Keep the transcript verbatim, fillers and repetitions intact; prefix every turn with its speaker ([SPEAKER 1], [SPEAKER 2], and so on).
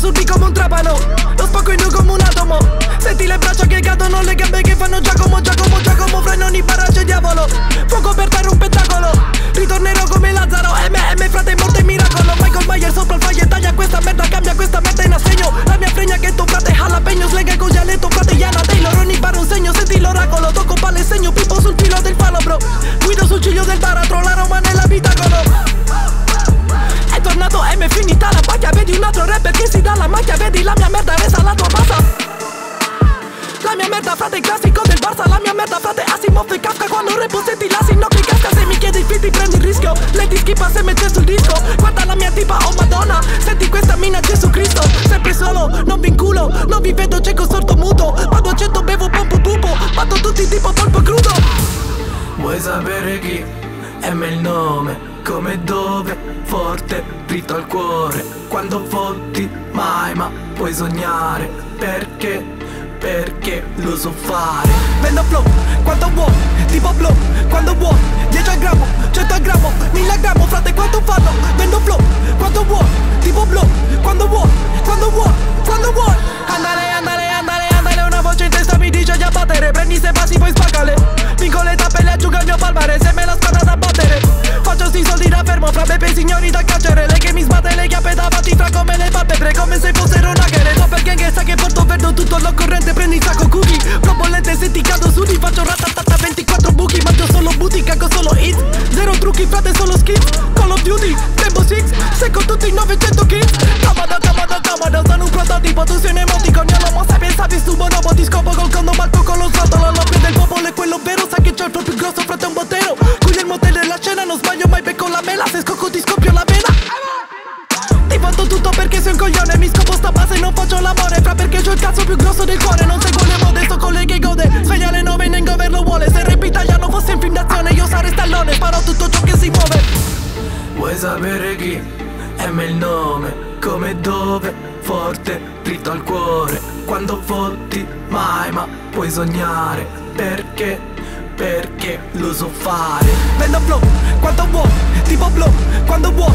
[SPEAKER 1] surdi come un trapano, lo spacco in due come un atomo. Senti le braccia che cadono, le gambe che fanno Giacomo, Giacomo, Giacomo, freno ogni barrage diavolo. Fuoco per terra un spettacolo, ritornerò come Lazzaro, M M frate morte e miracolo. Michael Myers sopra il faglie, taglia questa merda, cambia questa merda in assegno. La mia fregna che tu frate, jalapeno, slega così a letto, frate, Yana Taylor, ogni bar un segno, senti l'oracolo. Tocco palle segno, pippo sul filo del falo bro, guido sul ciglio del baratro, la Roma nell'abitacolo. È tornato M, finita la pacchia, vedi un altro rapper che si dà la macchia, vedi la mia merda resa la tua bassa. La mia merda frate classico del Barça, la mia merda frate Asimov e Kafka. Quando repo senti l'asinno che casca, se mi chiedi il fit ti prendi il rischio. Lei ti schippa se mette sul disco, guarda la mia tipa, oh madonna, senti questa mina Gesù Cristo. Sempre solo, non vi inculo, non vi vedo cieco sordo muto. Vado a cento, bevo pompo pupo, batto tutti tipo polpo crudo.
[SPEAKER 2] Vuoi sapere chi? M è il nome, come e dove, forte, dritto al cuore. Quando fotti, mai ma puoi sognare, perché? Perché lo so fare.
[SPEAKER 1] Vendo flow, quanto vuoi, tipo blow, quando vuoi, dieci al grammo, cento al grammo, mille al grammo, frate quanto fanno. Vendo flow, quanto vuoi, tipo blow, quando vuoi, quando vuoi, quando vuoi. Andale, andale, andale, andale, una voce in testa mi dice di abbattere. Prendi se passi poi spaccale, vinco le tappe e le asciuga il mio palmare, se me la spada da battere. Faccio sti soldi da fermo, fra beppe e signori da carcere. Lei che mi sbatte, le chiappe davanti fra come le palpebre, come se fossero una che le top gang che sa che porto perdo tutto l'occorrente. Prendi il sacco cookie, proprio lente se ti cado su di faccio ratatata ventiquattro buchi. Mangio solo booty, cago solo hits, zero trucchi frate solo skits. Call of Duty, Tempo Six, secco tutti i novecento kids. Comodo, comodo, comodo, sono un prototipo, tu sei un emoticon. Io non sai pensavi su bonobo, ti scopo col condom al con lo sotto. L'oppio del popolo è quello vero, sa che c'ho il pro più grosso frate un bottero. Qui nel motel della scena non sbaglio mai becco la mela, se scocco ti scoppio la vena. Ti fatto tutto perché sei un coglione, mi scopo sta base e non faccio l'amore. Fra perché c'ho il cazzo più grosso del cuore, non seguo le mode, sto con le che gode. Sveglia alle nove in hangover lo vuole, se il rap italiano fosse in film d'azione io sarei Stallone, sparo tutto ciò che si muove.
[SPEAKER 2] Vuoi sapere chi? M è il nome, come e dove, forte, dritto al cuore. Quando fotti, mai ma puoi sognare, perché? Perché lo so fare.
[SPEAKER 1] Vendo flow, quanto vuoi, tipo blow, quando vuoi,